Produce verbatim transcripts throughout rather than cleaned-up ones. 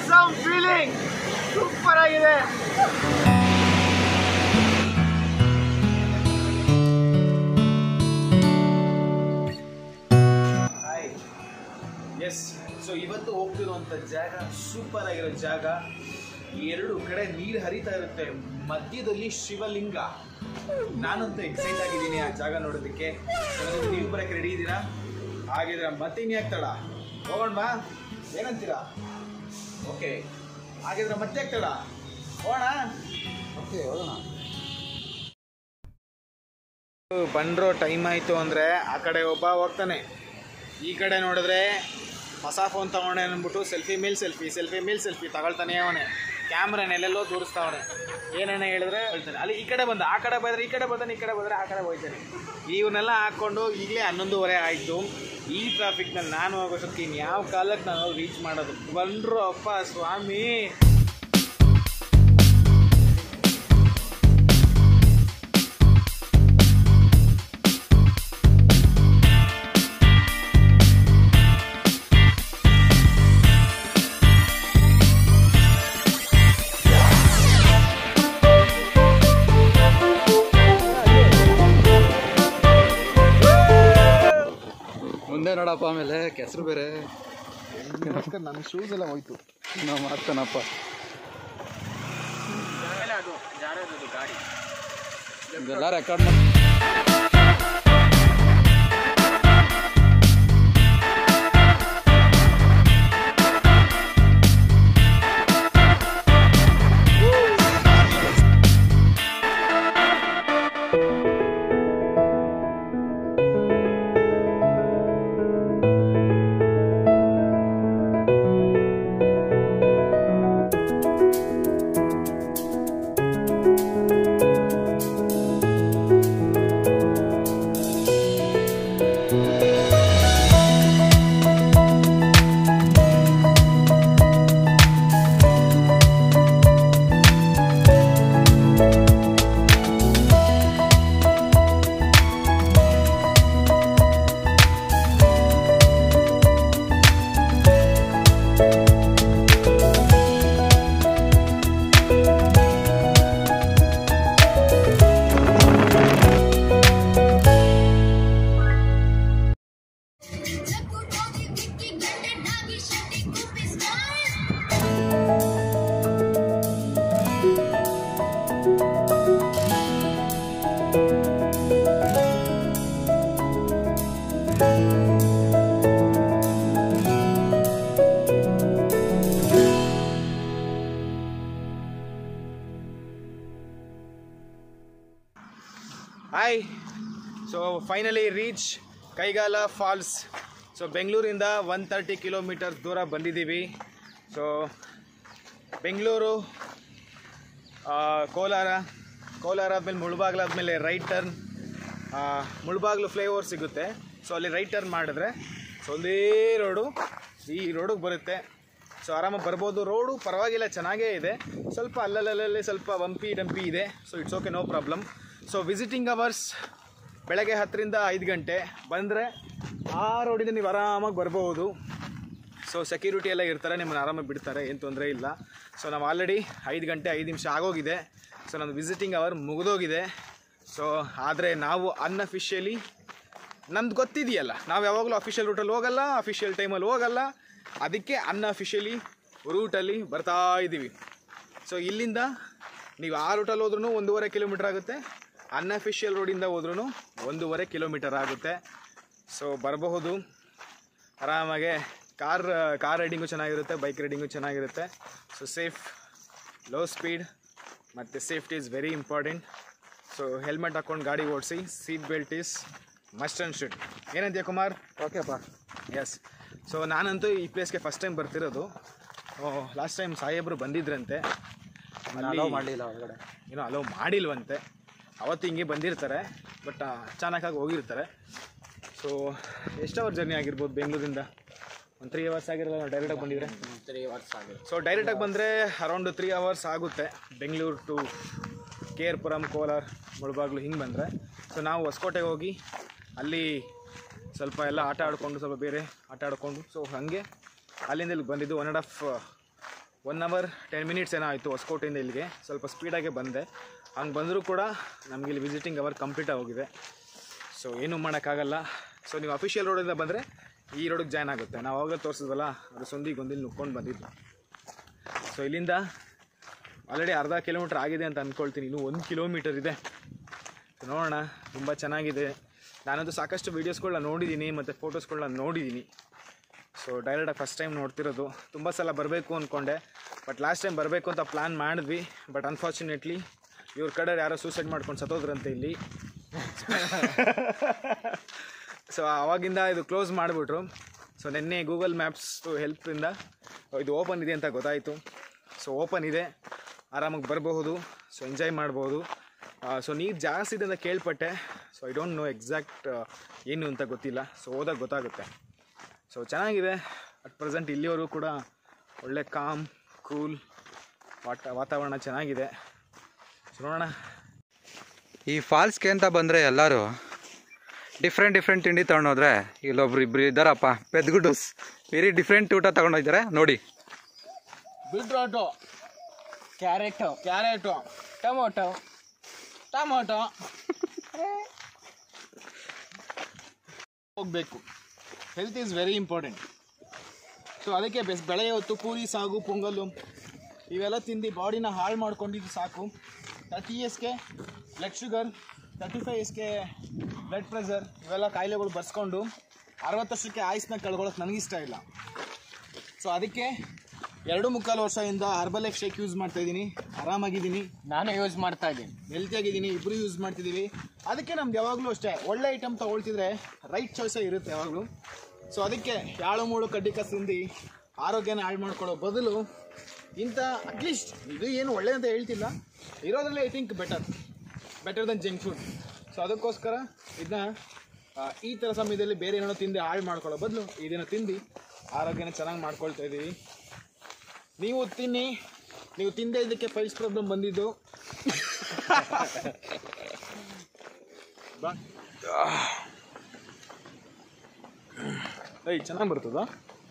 Awesome feeling super ಆಗಿದೆ. Hi yes so ಇವತ್ತು ಹೋಗ್ತಿರುವಂಥ ಜಾಗ ಸೂಪರ್ ಆಗಿರೋ ಜಾಗ. ಎರಡು ಕಡೆ ನೀರು ಹರಿತಾ ಇರುತ್ತೆ, ಮಧ್ಯದಲ್ಲಿ ಶಿವಲಿಂಗ. ನಾನಂತೂ ಎಕ್ಸೈಟ್ ಆಗಿದ್ದೀನಿ ಆ ಜಾಗ ನೋಡೋದಕ್ಕೆ. ನೀವು ಬರೋಕ್ಕೆ ರೆಡಿ ಇದ್ದೀರಾ? ಹಾಗಿದ್ರೆ ಮತ್ತೆ ಇನ್ನು ಆಗ್ತಾಳ ಹೋಗೋಣ ಬಾ, ಏನಂತೀರಾ? ಓಕೆ ಹಾಗಿದ್ರೆ ಮತ್ತೆ ಆಗ್ತಾಳ ಹೋಗೋಣ. ಓಕೆ ಹೋಗೋಣ. ಬಂದ್ರೋ ಟೈಮ್ ಆಯಿತು ಅಂದರೆ ಆ ಕಡೆ ಒಬ್ಬ ಹೋಗ್ತಾನೆ, ಈ ಕಡೆ ನೋಡಿದ್ರೆ ಹೊಸ ಫೋನ್ ತಗೊಂಡೆ ಅಂದ್ಬಿಟ್ಟು ಸೆಲ್ಫಿ ಮೇಲ್ ಸೆಲ್ಫಿ ಸೆಲ್ಫಿ ಮೇಲ್ ಸೆಲ್ಫಿ ತಗೊಳ್ತಾನೆ. ಅವನೇ ಕ್ಯಾಮ್ರಾನೆಲ್ಲೆಲ್ಲೋ ತೋರಿಸ್ತಾವನೆ, ಏನೇನೋ ಹೇಳಿದ್ರೆ ಹೇಳ್ತಾನೆ. ಅಲ್ಲಿ ಈ ಕಡೆ ಬಂದ ಆ ಕಡೆ ಬಂದರೆ ಈ ಕಡೆ ಬಂದಾನೆ, ಈ ಕಡೆ ಬಂದರೆ ಆ ಕಡೆ ಹೋಗ್ತಾನೆ. ಇವನ್ನೆಲ್ಲ ಹಾಕ್ಕೊಂಡು ಈಗಲೇ ಹನ್ನೊಂದುವರೆ ಆಯಿತು. ಈ ಟ್ರಾಫಿಕ್ನಲ್ಲಿ ನಾನು ಹೋಗೋಷ್ಟಕ್ಕೆ ಇನ್ನು ಯಾವ ಕಾಲಕ್ಕೆ ನಾನು ರೀಚ್ ಮಾಡೋದು? ಬಂದರು ಅಪ್ಪ ಸ್ವಾಮಿ. ಮುಂದೆ ನೋಡಪ್ಪ, ಆಮೇಲೆ ಕೆಸರು ಬೇರೆ. ನನ್ನ ಶೂಸ್ ಎಲ್ಲ ಹೋಯ್ತು. ನಾವು ಮಾಡ್ತಾನಪ್ಪ. ಇದೆಲ್ಲ ರೆಕಾರ್ಡ್ ಮಾಡಿ hi. So finally reach Kaigal falls. So ಬೆಂಗಳೂರಿಂದ ಒನ್ ತರ್ಟಿ ಕಿಲೋಮೀಟರ್ಸ್ ದೂರ ಬಂದಿದ್ದೀವಿ. ಸೊ ಬೆಂಗಳೂರು, ಕೋಲಾರ, ಕೋಲಾರ ಆದಮೇಲೆ ಮುಳಬಾಗ್ಲು ಆದಮೇಲೆ ರೈಟ್ ಟರ್ನ್, ಮುಳಬಾಗ್ಲು ಫ್ಲೈಓವರ್ ಸಿಗುತ್ತೆ. ಸೊ ಅಲ್ಲಿ ರೈಟ್ ಟರ್ನ್ ಮಾಡಿದ್ರೆ ಸೊ ಒಂದೇ ರೋಡು ಈ ರೋಡಿಗೆ ಬರುತ್ತೆ. ಸೊ ಆರಾಮಾಗಿ ಬರ್ಬೋದು. ರೋಡು ಪರವಾಗಿಲ್ಲ, ಚೆನ್ನಾಗೇ ಇದೆ. ಸ್ವಲ್ಪ ಅಲ್ಲಲ್ಲಲ್ಲಿ ಸ್ವಲ್ಪ ವಂಪಿ ಡಂಪಿ ಇದೆ. So it's okay, no problem. So visiting hours ಬೆಳಗ್ಗೆ ಹತ್ತರಿಂದ ಐದು ಗಂಟೆ ಬಂದರೆ ಆ ರೋಡಿಂದ ನೀವು ಆರಾಮಾಗಿ ಬರ್ಬೋದು. ಸೊ ಸೆಕ್ಯೂರಿಟಿ ಎಲ್ಲ ಇರ್ತಾರೆ, ನಿಮ್ಮನ್ನು ಆರಾಮಾಗಿ ಬಿಡ್ತಾರೆ, ಏನು ತೊಂದರೆ ಇಲ್ಲ. ಸೊ ನಾವು ಆಲ್ರೆಡಿ ಐದು ಗಂಟೆ ಐದು ನಿಮಿಷ ಆಗೋಗಿದೆ. ಸೊ ನಮ್ಮದು ವಿಸಿಟಿಂಗ್ ಅವರ್ ಮುಗಿದೋಗಿದೆ. ಸೊ ಆದರೆ ನಾವು ಅನ್ಅಫಿಷಿಯಲಿ, ನಮ್ದು ಗೊತ್ತಿದೆಯಲ್ಲ, ನಾವು ಯಾವಾಗಲೂ ಅಫಿಷಿಯಲ್ ರೂಟಲ್ಲಿ ಹೋಗಲ್ಲ, ಅಫಿಷಿಯಲ್ ಟೈಮಲ್ಲಿ ಹೋಗಲ್ಲ. ಅದಕ್ಕೆ ಅನ್ಅಫಿಷಿಯಲಿ ರೂಟಲ್ಲಿ ಬರ್ತಾ ಇದ್ದೀವಿ. ಸೊ ಇಲ್ಲಿಂದ ನೀವು ಆ ರೂಟಲ್ಲಿ ಹೋದ್ರೂ ಒಂದೂವರೆ ಕಿಲೋಮೀಟರ್ ಆಗುತ್ತೆ, ಅನ್ಅಫಿಷಿಯಲ್ ರೋಡಿಂದ ಹೋದ್ರೂ ಒಂದೂವರೆ ಕಿಲೋಮೀಟರ್ ಆಗುತ್ತೆ. ಸೊ ಬರಬಹುದು ಆರಾಮಾಗೆ. ಕಾರ್ ಕಾರ್ ರೈಡಿಂಗು ಚೆನ್ನಾಗಿರುತ್ತೆ, ಬೈಕ್ ರೈಡಿಂಗು ಚೆನ್ನಾಗಿರುತ್ತೆ. ಸೊ ಸೇಫ್, ಲೋ ಸ್ಪೀಡ್ ಮತ್ತು safety is very important. So helmet ಹಾಕ್ಕೊಂಡು ಗಾಡಿ ಓಡಿಸಿ, seat belt is must and should. ಏನಂತೀಯ ಕುಮಾರ್? ಓಕೆಪ್ಪ. ಎಸ್. ಸೊ ನಾನಂತೂ ಈ ಪ್ಲೇಸ್ಗೆ ಫಸ್ಟ್ ಟೈಮ್ ಬರ್ತಿರೋದು. ಲಾಸ್ಟ್ ಟೈಮ್ ಸಾಹೇಬರು ಬಂದಿದ್ರಂತೆ, ಅಲೋ ಮಾಡಲಿಲ್ಲ ಹೊರಗಡೆ, ಏನೋ ಅಲೋ ಮಾಡಿಲ್ವಂತೆ. ಅವತ್ತು ಹಿಂಗೆ ಬಂದಿರ್ತಾರೆ, ಬಟ್ ಅಚಾನಕ್ಕಾಗಿ ಹೋಗಿರ್ತಾರೆ. ಸೊ ಎಷ್ಟು ಅವರ್ ಜರ್ನಿ ಆಗಿರ್ಬೋದು ಬೆಂಗಳೂರಿಂದ? ಒಂದು ತ್ರೀ ಅವರ್ಸ್ ಆಗಿರಲ್ಲ ನಾವು ಡೈರೆಕ್ಟಾಗಿ ಬಂದಿದ್ರೆ? ತ್ರೀ ಅವರ್ಸ್ ಆಗಿದೆ. ಸೊ ಡೈರೆಕ್ಟಾಗಿ ಬಂದರೆ ಅರೌಂಡ್ ತ್ರೀ ಅವರ್ಸ್ ಆಗುತ್ತೆ Bengaluru to K R Puram, Kolar, Mulbagal ಹಿಂಗೆ ಬಂದರೆ. ಸೊ ನಾವು ಹೊಸಕೋಟೆಗೆ ಹೋಗಿ ಅಲ್ಲಿ ಸ್ವಲ್ಪ ಎಲ್ಲ ಆಟ ಆಡಿಕೊಂಡು, ಸ್ವಲ್ಪ ಬೇರೆ ಆಟ ಆಡಿಕೊಂಡು, ಸೊ ಹಾಗೆ ಅಲ್ಲಿಂದ ಇಲ್ಲಿ ಬಂದಿದ್ದು. One and half one hour ten minutes ಏನೋ ಆಯಿತು ಹೊಸಕೋಟೆಯಿಂದ ಇಲ್ಲಿಗೆ. ಸ್ವಲ್ಪ ಸ್ಪೀಡಾಗೆ ಬಂದೆ. ಹಂಗೆ ಬಂದರೂ ಕೂಡ ನಮಗೆ ಇಲ್ಲಿ ವಿಸಿಟಿಂಗ್ ಅವರ್ ಕಂಪ್ಲೀಟ್ ಆಗೋಗಿದೆ. ಸೊ ಏನೂ ಮಾಡೋಕ್ಕಾಗಲ್ಲ. ಸೊ ನೀವು ಅಫಿಷಿಯಲ್ ರೋಡಿಂದ ಬಂದರೆ ಈ ರೋಡಿಗೆ ಜಾಯ್ನ್ ಆಗುತ್ತೆ. ನಾವು ಆವಾಗ ತೋರಿಸಿದ್ವಲ್ಲ, ಅದು ಸೊಂದಿ ಗೊಂದಿಲಿ ನುಕ್ಕೊಂಡು ಬಂದಿದ್ದು. ಸೊ ಇಲ್ಲಿಂದ ಆಲ್ರೆಡಿ ಅರ್ಧ ಕಿಲೋಮೀಟ್ರ್ ಆಗಿದೆ ಅಂತ ಅಂದ್ಕೊಳ್ತೀನಿ. ಇನ್ನೂ ಒಂದು ಕಿಲೋಮೀಟರ್ ಇದೆ. ನೋಡೋಣ. ತುಂಬ ಚೆನ್ನಾಗಿದೆ. ನಾನಂತೂ ಸಾಕಷ್ಟು ವೀಡಿಯೋಸ್ಗಳನ್ನ ನೋಡಿದ್ದೀನಿ ಮತ್ತು ಫೋಟೋಸ್ಗಳನ್ನ ನೋಡಿದ್ದೀನಿ. ಸೊ ಡೈರೆಕ್ಟಾಗಿ ಫಸ್ಟ್ ಟೈಮ್ ನೋಡ್ತಿರೋದು. ತುಂಬ ಸಲ ಬರಬೇಕು ಅಂದ್ಕೊಂಡೆ, ಬಟ್ ಲಾಸ್ಟ್ ಟೈಮ್ ಬರಬೇಕು ಅಂತ ಪ್ಲ್ಯಾನ್ ಮಾಡಿದ್ವಿ. ಬಟ್ ಅನ್ಫಾರ್ಚುನೇಟ್ಲಿ ಇವ್ರ ಕಡೆ ಯಾರೋ ಸೂಸೈಡ್ ಮಾಡ್ಕೊಂಡು ಸತ್ತೋದ್ರಂತೆ ಇಲ್ಲಿ. ಸೊ ಆವಾಗಿಂದ ಇದು ಕ್ಲೋಸ್ ಮಾಡಿಬಿಟ್ರು. ಸೊ ನಿನ್ನೆ ಗೂಗಲ್ ಮ್ಯಾಪ್ಸ್ ಹೆಲ್ಪಿಂದ ಇದು ಓಪನ್ ಇದೆ ಅಂತ ಗೊತ್ತಾಯಿತು. ಸೊ ಓಪನ್ ಇದೆ, ಆರಾಮಾಗಿ ಬರಬಹುದು. ಸೊ ಎಂಜಾಯ್ ಮಾಡ್ಬೋದು. ಸೊ ನೀರು ಜಾಸ್ತಿ ಇದೆ ಅಂತ ಕೇಳ್ಪಟ್ಟೆ. So I don't know exact ಏನು ಅಂತ ಗೊತ್ತಿಲ್ಲ. ಸೊ ಹೋದಾಗ ಗೊತ್ತಾಗುತ್ತೆ. ಸೊ ಚೆನ್ನಾಗಿದೆ. ಅಟ್ ಪ್ರೆಸೆಂಟ್ ಇಲ್ಲಿವರೆಗೂ ಕೂಡ ಒಳ್ಳೆ ಕಾಮ್ ಕೂಲ್ ವಾಟ ವಾತಾವರಣ ಚೆನ್ನಾಗಿದೆ. ಸೊ ನೋಡೋಣ. ಈ ಫಾಲ್ಸ್ಗೆ ಅಂತ ಬಂದರೆ ಎಲ್ಲರೂ ಡಿಫ್ರೆಂಟ್ ಡಿಫ್ರೆಂಟ್ ತಿಂಡಿ ತೊಗೊಂಡೋದ್ರೆ ಇಲ್ಲೊಬ್ರು ಇಬ್ಬರು ಇದ್ದಾರಪ್ಪ ಪೆದ್ಗುಡ್ಡೂಸ್. ವೆರಿ ಡಿಫ್ರೆಂಟ್ ಊಟ ತೊಗೊಂಡೋಗಿದ್ದಾರೆ ನೋಡಿ. Beetroot, carrot carrot tomato tomato ಹೋಗಬೇಕು. Health is very important. So ಅದಕ್ಕೆ ಬೆಸ್ ಬೆಳಗ್ಗೆ ಹೊತ್ತು ಪೂರಿ ಸಾಗು ಪೊಂಗಲ್ಲು ಇವೆಲ್ಲ ತಿಂದು ಬಾಡಿನ ಹಾಳು ಮಾಡ್ಕೊಂಡಿದ್ದು ಸಾಕು. ತರ್ಟಿ ಇಯರ್ಸ್ಗೆ ಬ್ಲಡ್ ಶುಗರ್, ತರ್ಟಿ ಫೈವ್ ಇಯರ್ಸ್ಗೆ ಬ್ಲಡ್ ಪ್ರೆಷರ್ ಇವೆಲ್ಲ ಕಾಯಿಲೆಗಳು ಬರ್ಸ್ಕೊಂಡು ಅರವತ್ತು ವರ್ಷಕ್ಕೆ ಆಯುಸ್ನ ಕಳ್ಕೊಳ್ಳೋಕೆ ನನಗಿಷ್ಟ ಇಲ್ಲ. ಸೊ ಅದಕ್ಕೆ ಎರಡು ಮುಕ್ಕಾಲು ವರ್ಷದಿಂದ ಹರ್ಬಲ್ ಲೈಫ್ ಶೇಕ್ ಯೂಸ್ ಮಾಡ್ತಾಯಿದ್ದೀನಿ. ಆರಾಮಾಗಿದ್ದೀನಿ. ನಾನು ಯೂಸ್ ಮಾಡ್ತಾ ಇದ್ದೀನಿ. ಹೆಲ್ತಿಯಾಗಿದ್ದೀನಿ. ಇಬ್ಬರು ಯೂಸ್ ಮಾಡ್ತಿದ್ದೀವಿ. ಅದಕ್ಕೆ ನಮ್ದು ಯಾವಾಗಲೂ ಅಷ್ಟೇ ಒಳ್ಳೆ ಐಟಮ್ ತೊಗೊಳ್ತಿದ್ರೆ ರೈಟ್ ಚಾಯ್ಸೇ ಇರುತ್ತೆ ಯಾವಾಗಲೂ. ಸೊ ಅದಕ್ಕೆ ಯಾಳು ಮೂಳು ಕಡ್ಡಿ ಕಸ ತಿಂದು ಆರೋಗ್ಯನ ಹಾಳು ಮಾಡ್ಕೊಳ್ಳೋ ಬದಲು ಇಂಥ ಅಟ್ಲೀಸ್ಟ್ ಇದು ಏನು ಒಳ್ಳೆ ಅಂತ ಹೇಳ್ತಿಲ್ಲ, ಇರೋದ್ರಲ್ಲೇ I think better better then junk food. So ಅದಕ್ಕೋಸ್ಕರ ಇದನ್ನ ಈ ಥರ ಸಮಯದಲ್ಲಿ ಬೇರೆ ಏನೋ ತಿಂದು ಹಾಳು ಮಾಡ್ಕೊಳ್ಳೋ ಬದಲು ಇದನ್ನು ತಿಂದು ಆರೋಗ್ಯನ ಚೆನ್ನಾಗಿ ಮಾಡ್ಕೊಳ್ತಾ ಇದ್ದೀವಿ. ನೀವು ತಿನ್ನಿ. ನೀವು ತಿಂದೇ ಇದಕ್ಕೆ ಪೈಲ್ಸ್ ಪ್ರಾಬ್ಲಮ್ ಬಂದಿದ್ದು. ಬಾ ಏಯ್ ಚೆನ್ನಾಗಿ ಬರ್ತದ.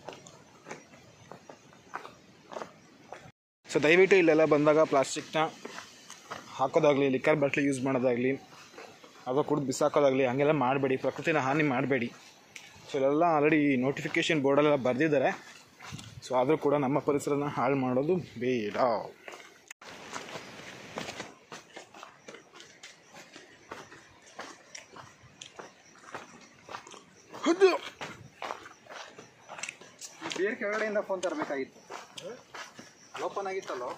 ಸೊ ದಯವಿಟ್ಟು ಇಲ್ಲೆಲ್ಲ ಬಂದಾಗ ಪ್ಲಾಸ್ಟಿಕ್ನ ಹಾಕೋದಾಗಲಿ, ಲಿಕ್ಕರ್ ಬಾಟ್ಲಿ ಯೂಸ್ ಮಾಡೋದಾಗಲಿ, ಅಥವಾ ಕುಡಿದು ಬಿಸಾಕೋದಾಗಲಿ ಹಂಗೆಲ್ಲ ಮಾಡಬೇಡಿ. ಪ್ರಕೃತಿನ ಹಾನಿ ಮಾಡಬೇಡಿ. ಸೊ ಇಲ್ಲೆಲ್ಲ ಆಲ್ರೆಡಿ ನೋಟಿಫಿಕೇಷನ್ ಬೋರ್ಡಲ್ಲೆಲ್ಲ ಬರೆದಿದ್ದಾರೆ. ಸೊ ಆದರೂ ಕೂಡ ನಮ್ಮ ಪರಿಸರನ ಹಾಳು ಮಾಡೋದು ಬೇಡ. ಬೇರೆ ಕೆಳಗಡೆಯಿಂದ ಫೋನ್ ತರಬೇಕಾಗಿತ್ತು. ಓಪನ್ ಆಗಿತ್ತಲ್ಲೋ.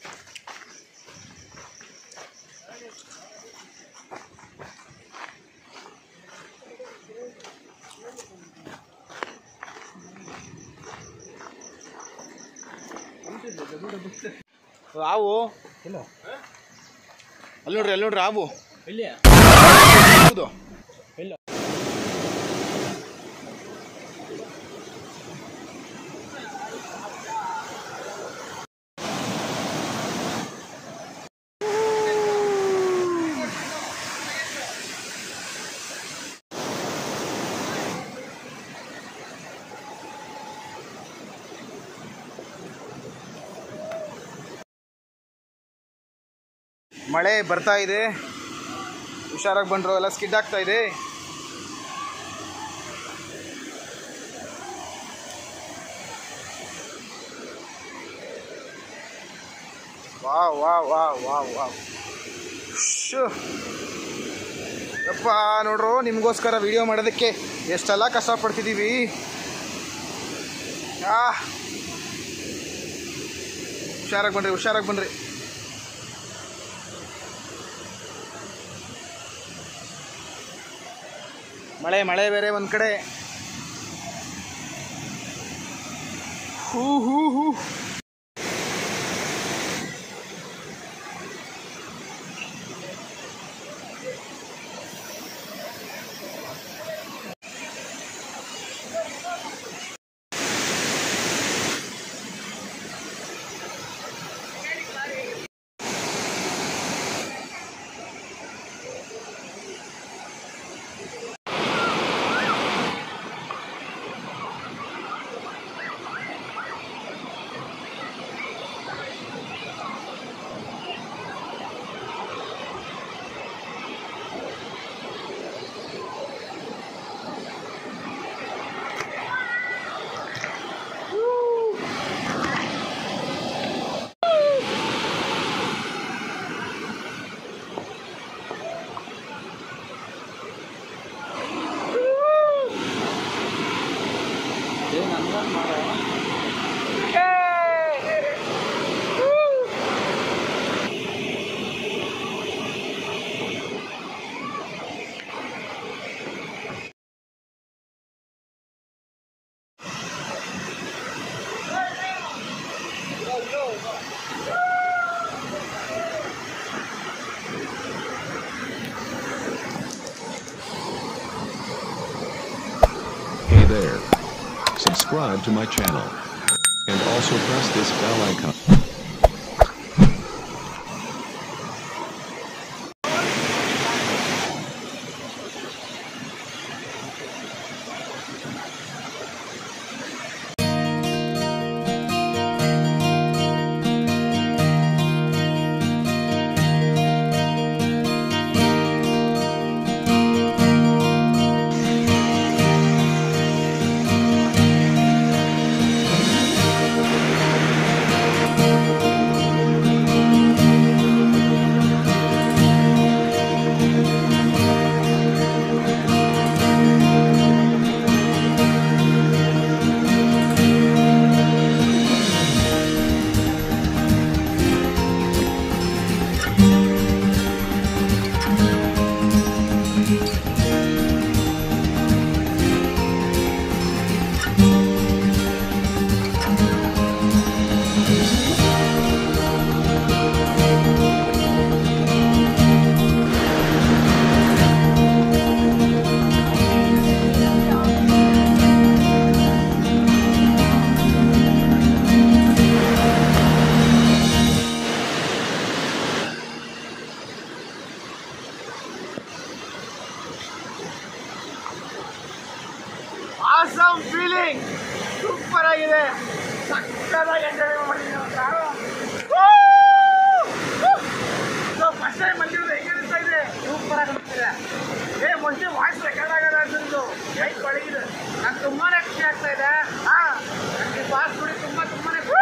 ರಾವು ಇಲ್ಲ ಅಲ್ಲಿ ನೋಡ್ರಿ, ಅಲ್ಲಿ ನೋಡ್ರಿ ರಾವು ಇಲ್ಲಿ ಹೌದು ಇಲ್ಲ. ಮಳೆ ಬರ್ತಾ ಇದೆ. ಹುಷಾರಾಗಿ ಬಂದರು. ಎಲ್ಲ ಸ್ಕಿಡ್ ಆಗ್ತಾ ಇದೆ. ವಾ ವಾ ವಾ ವಾ ವಾ ಶೂ ಯಪ್ಪ ನೋಡ್ರು, ನಿಮಗೋಸ್ಕರ ವಿಡಿಯೋ ಮಾಡೋದಕ್ಕೆ ಎಷ್ಟೆಲ್ಲ ಕಷ್ಟಪಡ್ತಿದ್ದೀವಿ. ಆ ಹುಷಾರಾಗಿ ಬನ್ರಿ, ಹುಷಾರಾಗಿ ಬನ್ರಿ. ಮಳೆ ಮಳೆ ಬೇರೆ ಒಂದು ಕಡೆ. ಹೂ ಹೂ ಹೂ Hey there. Subscribe to my channel. And also press this bell icon. Awesome feeling super ಆಗಿದೆ. ಸಕ್ಕತ್ತಾಗಿ ಎಂಜಾಯ್ ಮಾಡಿದ್ದೀನಿ ಸೊ ಫಸ್ಟ್ ಟೈಮ್ ಬಂದಿರೋದು ಹೆಂಗೆ ಅನಿಸ್ತಾ ಇದೆ? ಸೂಪರ್ ಆಗಿ ಅನಿಸ್ತಿದೆ. ಏ ಮುಂಚೆ ವಾಯ್ಸ್ ರೆಕಾರ್ಡ್ ಆಗೋದು ಅಂತಿದ್ದು ಲೈಟ್ ಒಳಗಿದೆ. ನಂಗೆ ತುಂಬಾ ಖುಷಿ ಆಗ್ತಾ ಇದೆ. ಹಾಂ ನನಗೆ ಪಾಸ್ ನೋಡಿ ತುಂಬ ತುಂಬಾ ಖುಷಿ.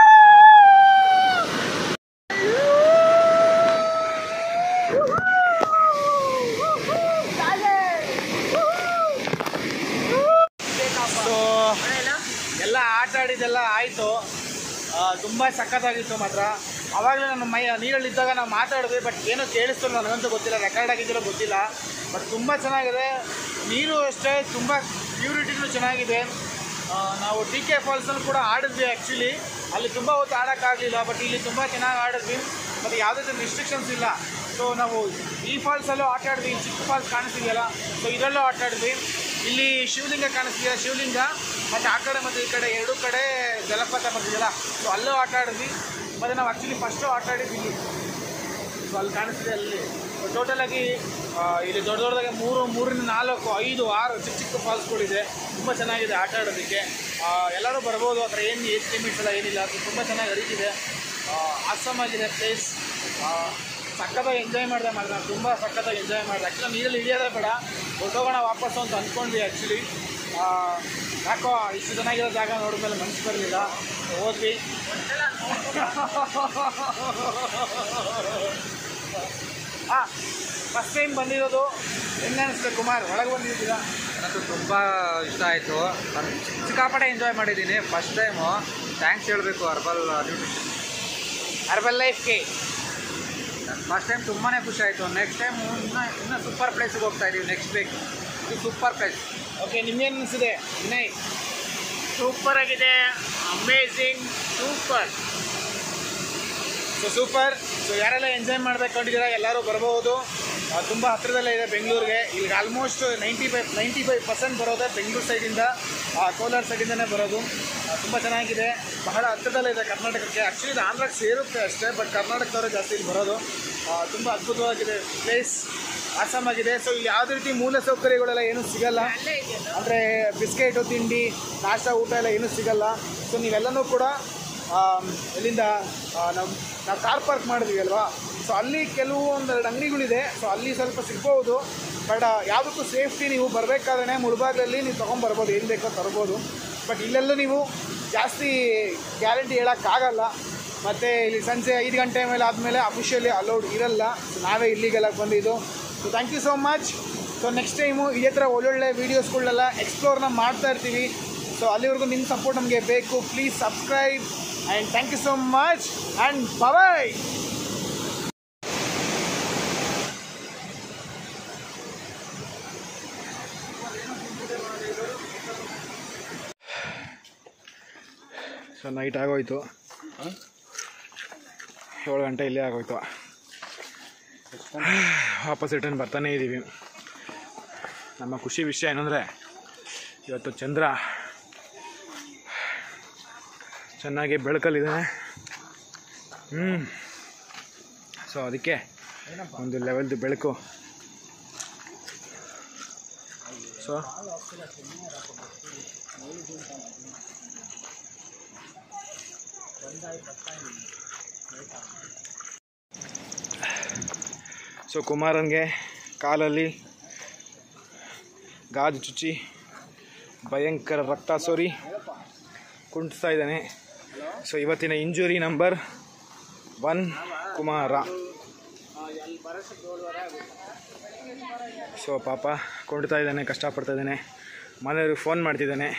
ಎಲ್ಲ ಆಟ ಆಡಿದ್ದೆಲ್ಲ ಆಯಿತು. ತುಂಬ ಸಖತ್ತಾಗಿತ್ತು ಮಾತ್ರ. ಆವಾಗಲೇ ನನ್ನ ಮೈ ನೀರಲ್ಲಿದ್ದಾಗ ನಾವು ಮಾತಾಡಿದ್ವಿ, ಬಟ್ ಏನೋ ಕೇಳಿಸ್ತು ನನಗಂತೂ ಗೊತ್ತಿಲ್ಲ, ರೆಕಾರ್ಡ್ ಆಗಿದ್ದರೋ ಗೊತ್ತಿಲ್ಲ. ಬಟ್ ತುಂಬ ಚೆನ್ನಾಗಿದೆ. ನೀರು ಅಷ್ಟೇ ತುಂಬ ಪ್ಯೂರಿಟಿನೂ ಚೆನ್ನಾಗಿದೆ. ನಾವು ಡಿ ಕೆ ಫಾಲ್ಸಲ್ಲಿ ಕೂಡ ಆಡಿದ್ವಿ. ಆ್ಯಕ್ಚುಲಿ ಅಲ್ಲಿ ತುಂಬ ಹೊತ್ತು ಆಡೋಕ್ಕಾಗಲಿಲ್ಲ, ಬಟ್ ಇಲ್ಲಿ ತುಂಬ ಚೆನ್ನಾಗಿ ಆಡಿದ್ವಿ. ಮತ್ತು ಯಾವುದೇ ರಿಸ್ಟ್ರಿಕ್ಷನ್ಸ್ ಇಲ್ಲ. ಸೊ ನಾವು ಈ ಫಾಲ್ಸಲ್ಲೂ ಆಟ ಆಡಿದ್ವಿ. ಚಿಕ್ಕ ಫಾಲ್ಸ್ ಕಾಣಿಸ್ತಿದೆಯಲ್ಲ, ಸೊ ಇದರಲ್ಲೂ ಆಟ ಆಡಿದ್ವಿ. ಇಲ್ಲಿ ಶಿವಲಿಂಗ ಕಾಣಿಸ್ತಿದೆ, ಶಿವಲಿಂಗ ಮತ್ತು ಆ ಕಡೆ ಮತ್ತು ಈ ಕಡೆ ಎರಡೂ ಕಡೆ ಜಲಪಾತ ಬರ್ತಿದೆಯಲ್ಲ, ಸೊ ಅಲ್ಲೂ ಆಟ ಆಡಿದ್ವಿ. ಮತ್ತು ನಾವು ಆ್ಯಕ್ಚುಲಿ ಫಸ್ಟು ಆಟ ಆಡಿದ್ವಿ ಇಲ್ಲಿ, ಸೊ ಅಲ್ಲಿ ಕಾಣಿಸ್ತಿದೆ. ಅಲ್ಲಿ ಟೋಟಲಾಗಿ ಇಲ್ಲಿ ದೊಡ್ಡ ದೊಡ್ಡದಾಗಿ ಮೂರು ಮೂರಿಂದ ನಾಲ್ಕು ಐದು ಆರು ಚಿಕ್ಕ ಚಿಕ್ಕ ಫಾಲ್ಸ್ಗಳಿದೆ. ತುಂಬ ಚೆನ್ನಾಗಿದೆ ಆಟ ಆಡೋದಕ್ಕೆ. ಎಲ್ಲರೂ ಬರ್ಬೋದು. ಆ ಥರ ಏನು ಏಜ್ ಲಿಮಿಟ್ಸ್ ಎಲ್ಲ ಏನಿಲ್ಲ. ಅದು ತುಂಬ ಚೆನ್ನಾಗಿ ಹರಿತಿದೆ. ಆಸಮ್ ಆಗಿದೆ ಪ್ಲೇಸ್. ಸಖತ್ತಾಗಿ ಎಂಜಾಯ್ ಮಾಡಿದೆ ಮಾಡಿದೆ ನಾನು ತುಂಬ ಸಖತ್ತಾಗಿ ಎಂಜಾಯ್ ಮಾಡಿದೆ. ಆ್ಯಕ್ಚುಲಿ ನೀರಲ್ಲಿ ಇಳಿಯೋದೇ ಬೇಡ, ಹೊರಟೋಗೋಣ ವಾಪಸ್ಸು ಅಂತ ಅಂದ್ಕೊಂಡ್ವಿ. ಆ್ಯಕ್ಚುಲಿ ಯಾಕೋ ಇಷ್ಟು ಚೆನ್ನಾಗಿರೋ ಜಾಗ ನೋಡಿದ್ಮೇಲೆ ಮನಸ್ಸು ಬರಲಿಲ್ಲ, ಹೋದ್ವಿ. ಹಾಂ ಫಸ್ಟ್ ಟೈಮ್ ಬಂದಿರೋದು ಹೆಂಗೆ ಅನಿಸ್ತು ಕುಮಾರ್? ಒಳಗೆ ಬಂದಿದ್ದೀರಾ? ನನಗೂ ತುಂಬ ಇಷ್ಟ ಆಯಿತು. ನಾನು ಸಿಕ್ಕಾಪಟ್ಟೆ ಎಂಜಾಯ್ ಮಾಡಿದ್ದೀನಿ ಫಸ್ಟ್ ಟೈಮು. ಥ್ಯಾಂಕ್ಸ್ ಹೇಳಬೇಕು ಅರ್ಬಲ್ ನ್ಯೂಟ್ರಿಷನ್, ಅರ್ಬಲ್ ಲೈಫ್ಗೆ. ಫಸ್ಟ್ ಟೈಮ್ ತುಂಬಾ ಖುಷಿ ಆಯಿತು. ನೆಕ್ಸ್ಟ್ ಟೈಮ್ ಇನ್ನೂ ಇನ್ನೂ ಸೂಪರ್ ಪ್ಲೇಸಿಗೆ ಹೋಗ್ತಾ ಇದ್ದೀವಿ ನೆಕ್ಸ್ಟ್ ವೀಕ್. ಇದು ಸೂಪರ್ ಪ್ಲೇಸ್. ಓಕೆ, ನಿಮ್ಗೇನು ಅನಿಸಿದೆ ವಿನಯ್? ಸೂಪರ್ ಆಗಿದೆ, amazing, super. So super. So ಯಾರೆಲ್ಲ ಎಂಜಾಯ್ ಮಾಡಬೇಕೊಂಡಿದ್ದೀರಾ ಎಲ್ಲರೂ ಬರ್ಬೋದು. ತುಂಬ ಹತ್ತಿರದಲ್ಲೇ ಇದೆ ಬೆಂಗಳೂರಿಗೆ. ಇಲ್ಲಿಗೆ almost ninety five ninety five percent ಬರೋದೇ ಬೆಂಗಳೂರು ಸೈಡಿಂದ, ಕೋಲಾರ ಸೈಡಿಂದನೇ ಬರೋದು. ತುಂಬ ಚೆನ್ನಾಗಿದೆ, ಬಹಳ ಹತ್ತಿರದಲ್ಲೇ ಇದೆ ಕರ್ನಾಟಕಕ್ಕೆ. ಆ್ಯಕ್ಚುಲಿ ಇದು ಆಂಧ್ರಕ್ಕೆ ಸೇರುತ್ತೆ ಅಷ್ಟೇ, ಬಟ್ ಕರ್ನಾಟಕದವರೇ ಜಾಸ್ತಿ ಇಲ್ಲಿ ಬರೋದು. ತುಂಬ ಅದ್ಭುತವಾಗಿದೆ ಪ್ಲೇಸ್, ಆಸಾಮಾಗಿದೆ. ಸೊ ಇಲ್ಲಿ ಯಾವುದೇ ರೀತಿ ಮೂಲ ಸೌಕರ್ಯಗಳೆಲ್ಲ ಏನೂ ಸಿಗಲ್ಲ. ಅಂದರೆ ಬಿಸ್ಕೆಟು, ತಿಂಡಿ, ನಾಷ್ಟ, ಊಟ ಎಲ್ಲ ಏನೂ ಸಿಗಲ್ಲ. ಸೊ ನೀವೆಲ್ಲನೂ ಕೂಡ ಎಲ್ಲಿಂದ ನಾವು ನಾವು ಕಾರ್ ಪಾರ್ಕ್ ಮಾಡಿದ್ವಿ ಅಲ್ವಾ, ಸೊ ಅಲ್ಲಿ ಕೆಲವು ಒಂದೆರಡು ಅಂಗಡಿಗಳಿದೆ. ಸೊ ಅಲ್ಲಿ ಸ್ವಲ್ಪ ಸಿಗ್ಬೋದು, ಬಟ್ ಯಾವುದಕ್ಕೂ ಸೇಫ್ಟಿ. ನೀವು ಬರಬೇಕಾದ್ರೆ ಮುಳುಬಾಗ್ಲಲ್ಲಿ ನೀವು ತೊಗೊಂಬರ್ಬೋದು, ಏನು ಬೇಕೋ ತರ್ಬೋದು. ಬಟ್ ಇಲ್ಲೆಲ್ಲೂ ನೀವು ಜಾಸ್ತಿ ಗ್ಯಾರಂಟಿ ಹೇಳೋಕ್ಕಾಗಲ್ಲ. ಮತ್ತು ಇಲ್ಲಿ ಸಂಜೆ ಐದು ಗಂಟೆ ಮೇಲೆ ಆದಮೇಲೆ ಅಫಿಷಿಯಲಿ ಅಲೌಡ್ ಇರಲ್ಲ. ನಾವೇ ಇಲ್ಲಿಗೆಲ್ಲ ಬಂದಿದ್ದು. So thank you so much. So next time ಇದೇ ಥರ ಒಳ್ಳೊಳ್ಳೆ ವೀಡಿಯೋಸ್ಗಳನ್ನೆಲ್ಲ ಎಕ್ಸ್ಪ್ಲೋರ್ನ ಮಾಡ್ತಾ ಇರ್ತೀವಿ. ಸೊ ಅಲ್ಲಿವರೆಗೂ ನಿಮ್ಮ ಸಪೋರ್ಟ್ ನಮಗೆ ಬೇಕು. Please subscribe and thank you so much and bye. So night ಆಗೋಯ್ತು, ಏಳು ಗಂಟೆ ಇಲ್ಲೇ ಆಗೋಯ್ತು. ವಾಪಸ್ ರಿಟರ್ನ್ ಬರ್ತಾನೇ ಇದ್ದೀವಿ. ನಮ್ಮ ಖುಷಿ ವಿಷಯ ಏನಂದರೆ ಇವತ್ತು ಚಂದ್ರ ಚೆನ್ನಾಗಿ ಬೆಳಕಲ್ಲಿದ್ದಾನೆ. ಹ್ಞೂ ಸೊ ಅದಕ್ಕೆ ಒಂದು ಲೆವೆಲ್ದು ಬೆಳಕು. ಸೊ ಸೊ ಕುಮಾರನ್ಗೆ ಕಾಲಲ್ಲಿ ಗಾಜು ಚುಚ್ಚಿ ಭಯಂಕರ ರಕ್ತ ಸೋರಿ ಕುಂಟಿಸ್ತಾ ಇದ್ದಾನೆ. ಸೊ ಇವತ್ತಿನ injury number one Kumara. So ಪಾಪ ಕುಂಟ್ತಾ ಇದ್ದಾನೆ, ಕಷ್ಟಪಡ್ತಾ ಇದ್ದಾನೆ, ಮನೆಯವ್ರಿಗೆ ಫೋನ್ ಮಾಡ್ತಿದ್ದಾನೆ.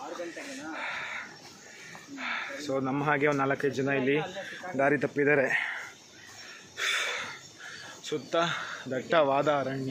ಸೊ ನಮ್ಮ ಹಾಗೆ ಒಂದು ನಾಲ್ಕೈದು ಜನ ಇಲ್ಲಿ ದಾರಿ ತಪ್ಪಿದ್ದಾರೆ. ಸುತ್ತ ದಟ್ಟವಾದ ಅರಣ್ಯ.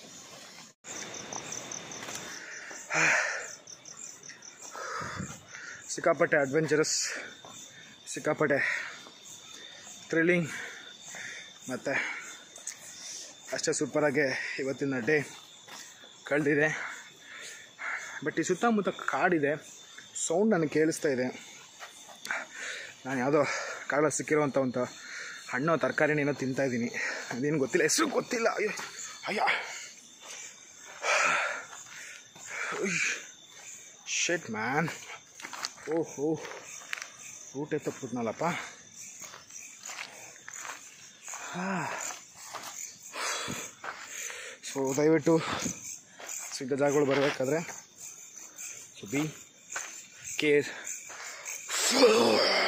ಸಿಕ್ಕಾಪಟ್ಟೆ ಅಡ್ವೆಂಚರಸ್, ಸಿಕ್ಕಾಪಟ್ಟೆ ಥ್ರಿಲ್ಲಿಂಗ್, ಮತ್ತು ಅಷ್ಟೇ ಸೂಪರಾಗಿ ಇವತ್ತಿನ ಡೇ ಕಳೆದಿದೆ. ಬಟ್ ಈ ಸುತ್ತಮುತ್ತ ಕಾಡಿದೆ, ಸೌಂಡ್ ನನಗೆ ಕೇಳಿಸ್ತಾ ಇದೆ. ನಾನು ಯಾವುದೋ ಕಾಡಲ್ಲಿ ಸಿಕ್ಕಿರುವಂಥ ಒಂದು ಹಣ್ಣು ತರಕಾರಿನೇನೋ ತಿಂತಾಯಿದ್ದೀನಿ, ಅದೇನು ಗೊತ್ತಿಲ್ಲ, ಹೆಸರು ಗೊತ್ತಿಲ್ಲ. ಅಯ್ಯೋ ಅಯ್ಯ ಶೆಟ್ ಮ್ಯಾನ್. ಓಹೋ ಊಟ ತಪ್ಪಿದ್ನಲ್ಲಪ್ಪ. ಸೊ ದಯವಿಟ್ಟು ಸಿದ್ಧ ಜಾಗಗಳು ಬರಬೇಕಾದ್ರೆ ಸೊ ಬಿ ಕೇರ್.